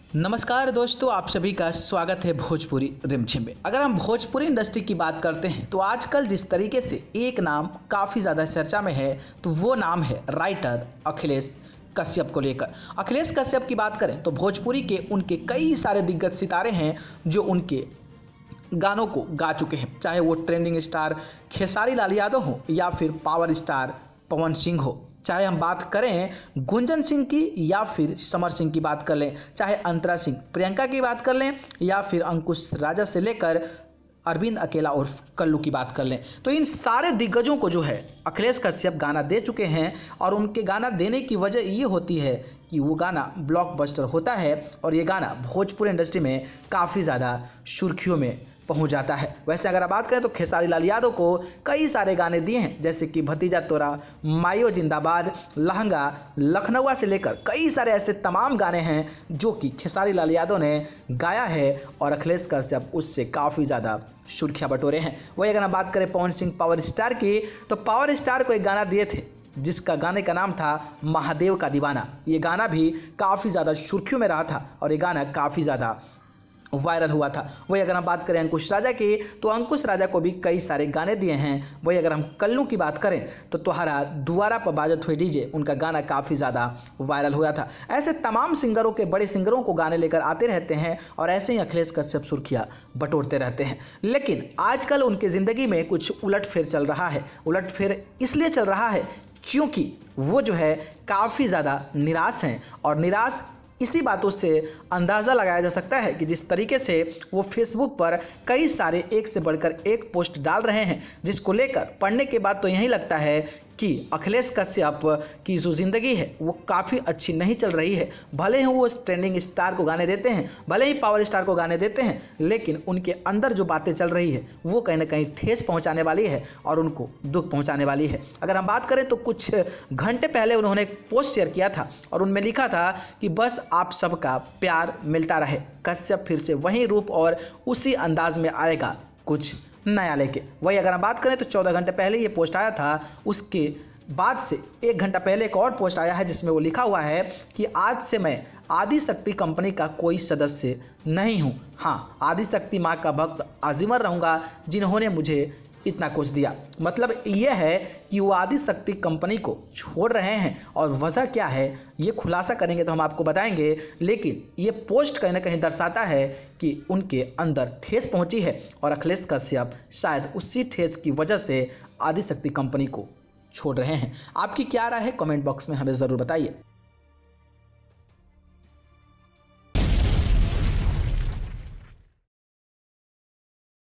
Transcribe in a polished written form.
नमस्कार दोस्तों, आप सभी का स्वागत है भोजपुरी रिमझिम में। अगर हम भोजपुरी इंडस्ट्री की बात करते हैं तो आजकल जिस तरीके से एक नाम काफ़ी ज़्यादा चर्चा में है तो वो नाम है राइटर अखिलेश कश्यप को लेकर। अखिलेश कश्यप की बात करें तो भोजपुरी के उनके कई सारे दिग्गज सितारे हैं जो उनके गानों को गा चुके हैं, चाहे वो ट्रेंडिंग स्टार खेसारी लाल यादव हो या फिर पावर स्टार पवन सिंह हो, चाहे हम बात करें गुंजन सिंह की या फिर समर सिंह की बात कर लें, चाहे अंतरा सिंह प्रियंका की बात कर लें या फिर अंकुश राजा से लेकर अरविंद अकेला और कल्लू की बात कर लें, तो इन सारे दिग्गजों को जो है अखिलेश कश्यप गाना दे चुके हैं। और उनके गाना देने की वजह ये होती है कि वो गाना ब्लॉकबस्टर होता है और ये गाना भोजपुरी इंडस्ट्री में काफ़ी ज़्यादा सुर्खियों में पहुंच जाता है। वैसे अगर आप बात करें तो खेसारी लाल यादव को कई सारे गाने दिए हैं, जैसे कि भतीजा तोरा, मायो जिंदाबाद, लहंगा, लखनऊआ से लेकर कई सारे ऐसे तमाम गाने हैं जो कि खेसारी लाल यादव ने गाया है और अखिलेश कश्यप उससे काफ़ी ज़्यादा सुर्खियाँ बटोरे हैं। वही अगर हम बात करें पवन सिंह पावर स्टार की, तो पावर स्टार को एक गाना दिए थे जिसका गाने का नाम था महादेव का दीवाना। ये गाना भी काफ़ी ज़्यादा सुर्खियों में रहा था और ये गाना काफ़ी ज़्यादा वायरल हुआ था। वही अगर हम बात करें अंकुश राजा की, तो अंकुश राजा को भी कई सारे गाने दिए हैं। वही अगर हम कल्लू की बात करें तो तुहारा दुआरा पर बाजत हुई डीजे, उनका गाना काफ़ी ज़्यादा वायरल हुआ था। ऐसे तमाम सिंगरों के बड़े सिंगरों को गाने लेकर आते रहते हैं और ऐसे ही अखिलेश कश्यप सुर्खियाँ बटोरते रहते हैं। लेकिन आजकल उनकी ज़िंदगी में कुछ उलटफेर चल रहा है। उलटफेर इसलिए चल रहा है क्योंकि वो जो है काफ़ी ज़्यादा निराश हैं और निराश इसी बातों से अंदाज़ा लगाया जा सकता है कि जिस तरीके से वो फेसबुक पर कई सारे एक से बढ़कर एक पोस्ट डाल रहे हैं, जिसको लेकर पढ़ने के बाद तो यही लगता है कि अखिलेश कश्यप की जो ज़िंदगी है वो काफ़ी अच्छी नहीं चल रही है। भले ही वो ट्रेंडिंग स्टार को गाने देते हैं, भले ही पावर स्टार को गाने देते हैं, लेकिन उनके अंदर जो बातें चल रही है वो कहीं ना कहीं ठेस पहुंचाने वाली है और उनको दुख पहुंचाने वाली है। अगर हम बात करें तो कुछ घंटे पहले उन्होंने एक पोस्ट शेयर किया था और उनमें लिखा था कि बस आप सबका प्यार मिलता रहे, कश्यप फिर से वही रूप और उसी अंदाज में आएगा कुछ नया लेके। वही अगर हम बात करें तो 14 घंटे पहले ये पोस्ट आया था, उसके बाद से 1 घंटा पहले एक और पोस्ट आया है जिसमें वो लिखा हुआ है कि आज से मैं आदिशक्ति कंपनी का कोई सदस्य नहीं हूँ। हाँ, आदिशक्ति माँ का भक्त आजीवन रहूँगा जिन्होंने मुझे इतना कुछ दिया। मतलब यह है कि वो आदिशक्ति कंपनी को छोड़ रहे हैं और वजह क्या है ये खुलासा करेंगे तो हम आपको बताएंगे, लेकिन ये पोस्ट कहीं ना कहीं दर्शाता है कि उनके अंदर ठेस पहुंची है और अखिलेश कश्यप शायद उसी ठेस की वजह से आदिशक्ति कंपनी को छोड़ रहे हैं। आपकी क्या राय है कमेंट बॉक्स में हमें ज़रूर बताइए।